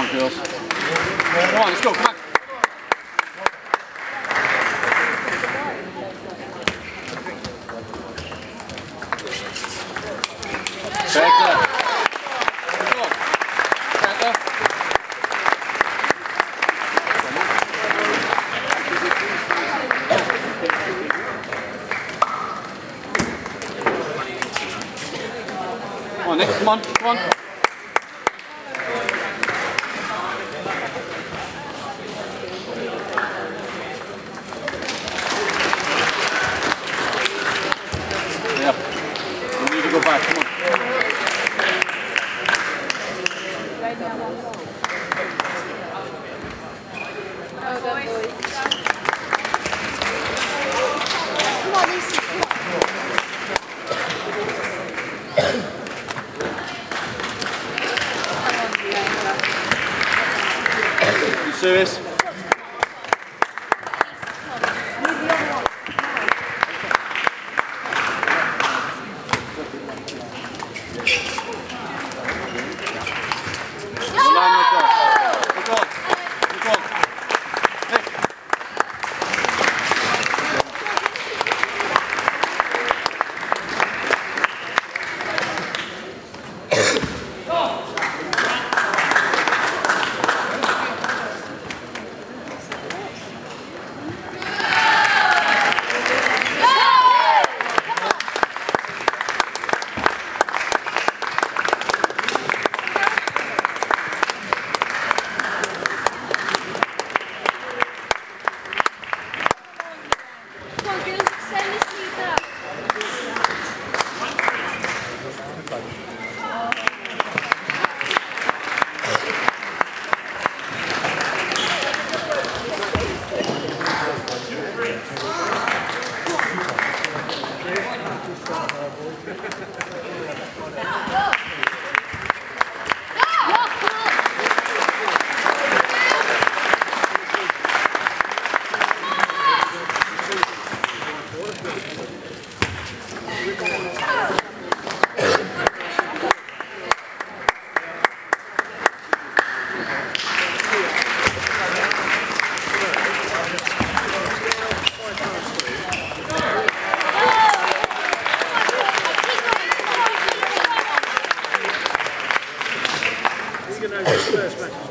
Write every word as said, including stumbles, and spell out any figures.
on, girls. Come on, let's go, come on. Better. Good. Better. Come on, Nick, come on, come on. Yeah. You need to go back, come on. Oh, good boy. Come on, Lucy. You serious? Well done, Nicole. Nicole. Nicole. Nick. He's going to go first, mate.